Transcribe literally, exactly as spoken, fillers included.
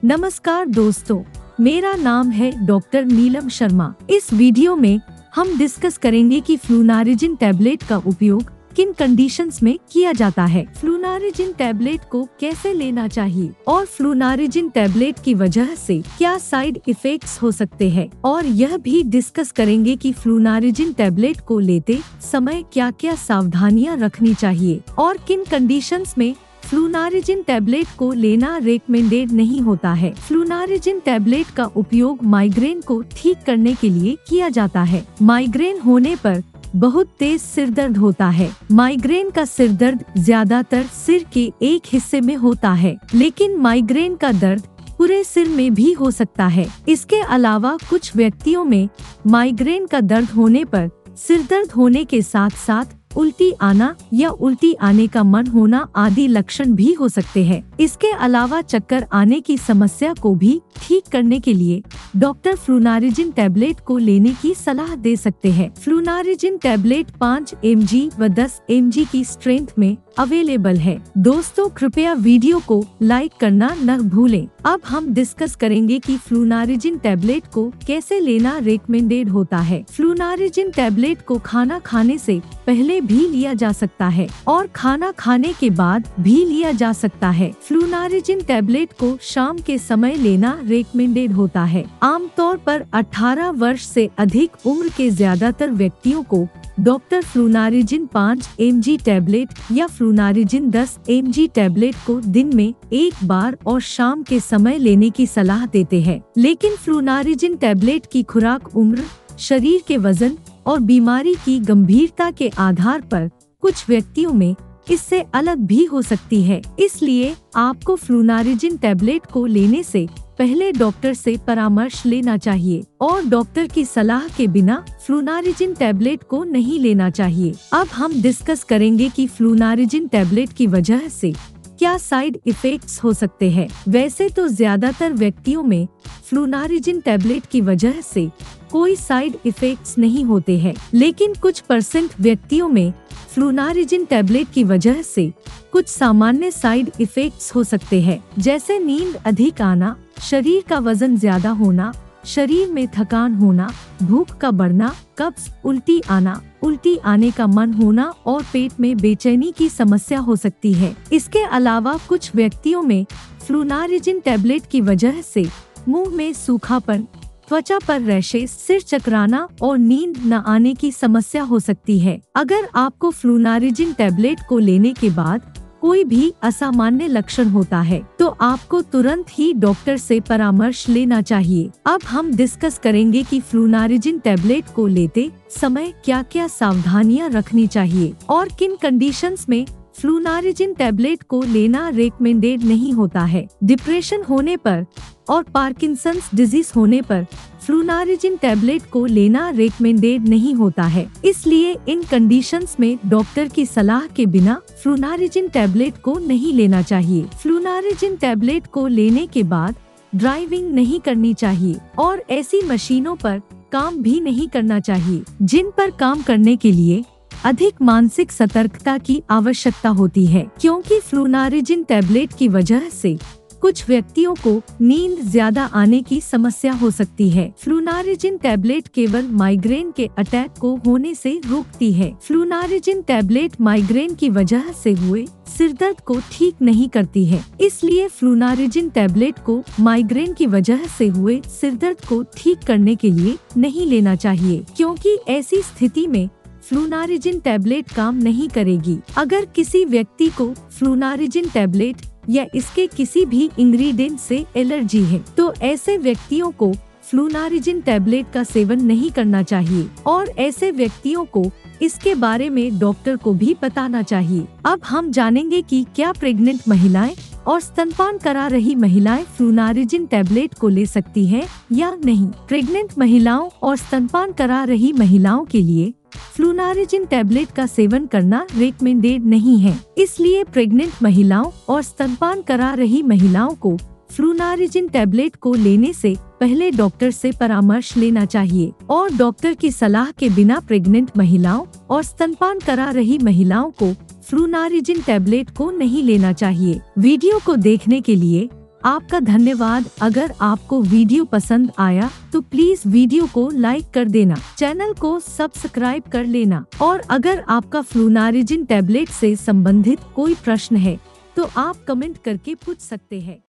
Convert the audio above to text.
नमस्कार दोस्तों, मेरा नाम है डॉक्टर नीलम शर्मा। इस वीडियो में हम डिस्कस करेंगे कि फ्लूनारिजिन टैबलेट का उपयोग किन कंडीशंस में किया जाता है, फ्लूनारिजिन टैबलेट को कैसे लेना चाहिए और फ्लूनारिजिन टैबलेट की वजह से क्या साइड इफेक्ट्स हो सकते हैं, और यह भी डिस्कस करेंगे कि फ्लूनारिजिन टैबलेट को लेते समय क्या क्या सावधानियां रखनी चाहिए और किन कंडीशंस में फ्लूनारिजिन टैबलेट को लेना रेकमेंडेड नहीं होता है। फ्लूनारिजिन टैबलेट का उपयोग माइग्रेन को ठीक करने के लिए किया जाता है। माइग्रेन होने पर बहुत तेज सिर दर्द होता है। माइग्रेन का सिर दर्द ज्यादातर सिर के एक हिस्से में होता है, लेकिन माइग्रेन का दर्द पूरे सिर में भी हो सकता है। इसके अलावा कुछ व्यक्तियों में माइग्रेन का दर्द होने पर सिर दर्द होने के साथ साथ उल्टी आना या उल्टी आने का मन होना आदि लक्षण भी हो सकते हैं। इसके अलावा चक्कर आने की समस्या को भी ठीक करने के लिए डॉक्टर फ्लूनारिजिन टैबलेट को लेने की सलाह दे सकते हैं। फ्लूनारिजिन टैबलेट पाँच एम जी व दस एम जी की स्ट्रेंथ में अवेलेबल है। दोस्तों, कृपया वीडियो को लाइक करना न भूलें। अब हम डिस्कस करेंगे कि फ्लूनारिजिन टैबलेट को कैसे लेना रेकमेंडेड होता है। फ्लूनारिजिन टैबलेट को खाना खाने से पहले भी लिया जा सकता है और खाना खाने के बाद भी लिया जा सकता है। फ्लूनारिजिन टैबलेट को शाम के समय लेना रेकमेंडेड होता है। आमतौर पर अठारह वर्ष से अधिक उम्र के ज्यादातर व्यक्तियों को डॉक्टर फ्लूनारिजिन पाँच एम जी टैबलेट या फ्लूनारिजिन दस एम जी टैबलेट को दिन में एक बार और शाम के समय लेने की सलाह देते हैं। लेकिन फ्लूनारिजिन टैबलेट की खुराक उम्र, शरीर के वजन और बीमारी की गंभीरता के आधार पर कुछ व्यक्तियों में इससे अलग भी हो सकती है। इसलिए आपको फ्लूनारिजिन टैबलेट को लेने से पहले डॉक्टर से परामर्श लेना चाहिए और डॉक्टर की सलाह के बिना फ्लूनारिजिन टैबलेट को नहीं लेना चाहिए। अब हम डिस्कस करेंगे कि फ्लूनारिजिन टैबलेट की वजह से क्या साइड इफेक्ट्स हो सकते हैं। वैसे तो ज्यादातर व्यक्तियों में फ्लूनारिजिन टैबलेट की वजह से कोई साइड इफेक्ट्स नहीं होते हैं, लेकिन कुछ परसेंट व्यक्तियों में फ्लूनारिजिन टैबलेट की वजह से कुछ सामान्य साइड इफेक्ट्स हो सकते हैं, जैसे नींद अधिक आना, शरीर का वजन ज्यादा होना, शरीर में थकान होना, भूख का बढ़ना, कब्ज, उल्टी आना, उल्टी आने का मन होना और पेट में बेचैनी की समस्या हो सकती है। इसके अलावा कुछ व्यक्तियों में फ्लूनारिजिन टैबलेट की वजह से मुंह में सूखापन, त्वचा पर रैशेस, सिर चकराना और नींद न आने की समस्या हो सकती है। अगर आपको फ्लूनारिजिन टैबलेट को लेने के बाद कोई भी असामान्य लक्षण होता है तो आपको तुरंत ही डॉक्टर से परामर्श लेना चाहिए। अब हम डिस्कस करेंगे कि फ्लूनारिजिन टैबलेट को लेते समय क्या क्या सावधानियां रखनी चाहिए और किन कंडीशंस में फ्लूनारिजिन टैबलेट को लेना रेकमेंडेड नहीं होता है। डिप्रेशन होने पर और पार्किंसंस डिजीज होने पर फ्लूनारिजिन टैबलेट को लेना रेकमेंडेड नहीं होता है। इसलिए इन कंडीशंस में डॉक्टर की सलाह के बिना फ्लूनारिजिन टैबलेट को नहीं लेना चाहिए। फ्लूनारिजिन टैबलेट को लेने के बाद ड्राइविंग नहीं करनी चाहिए और ऐसी मशीनों पर काम भी नहीं करना चाहिए जिन पर काम करने के लिए अधिक मानसिक सतर्कता की आवश्यकता होती है, क्योंकि फ्लूनारिजिन टैबलेट की वजह से कुछ व्यक्तियों को नींद ज्यादा आने की समस्या हो सकती है। फ्लूनारिजिन टैबलेट केवल माइग्रेन के अटैक को होने से रोकती है। फ्लूनारिजिन टैबलेट माइग्रेन की वजह से हुए सिरदर्द को ठीक नहीं करती है। इसलिए फ्लूनारिजिन टैबलेट को माइग्रेन की वजह से हुए सिरदर्द को ठीक करने के लिए नहीं लेना चाहिए, क्योंकि ऐसी स्थिति में फ्लूनारिजिन टैबलेट काम नहीं करेगी। अगर किसी व्यक्ति को फ्लूनारिजिन टैबलेट या इसके किसी भी इंग्रेडिएंट से एलर्जी है तो ऐसे व्यक्तियों को फ्लूनारिजिन टैबलेट का सेवन नहीं करना चाहिए और ऐसे व्यक्तियों को इसके बारे में डॉक्टर को भी बताना चाहिए। अब हम जानेंगे कि क्या प्रेग्नेंट महिलाएं और स्तनपान करा रही महिलाएं फ्लूनारिजिन टैबलेट को ले सकती हैं या नहीं। प्रेग्नेंट महिलाओं और स्तनपान करा रही महिलाओं के लिए फ्लूनारिजिन टैबलेट का सेवन करना रेकमेंडेड नहीं है। इसलिए प्रेग्नेंट महिलाओं और स्तनपान करा रही महिलाओं को फ्लूनारिजिन टैबलेट को लेने से पहले डॉक्टर से परामर्श लेना चाहिए और डॉक्टर की सलाह के बिना प्रेग्नेंट महिलाओं और स्तनपान करा रही महिलाओं को फ्लूनारिजिन टैबलेट को नहीं लेना चाहिए। वीडियो को देखने के लिए आपका धन्यवाद। अगर आपको वीडियो पसंद आया तो प्लीज वीडियो को लाइक कर देना, चैनल को सब्सक्राइब कर लेना और अगर आपका फ्लूनारिजिन टैबलेट से संबंधित कोई प्रश्न है तो आप कमेंट करके पूछ सकते हैं।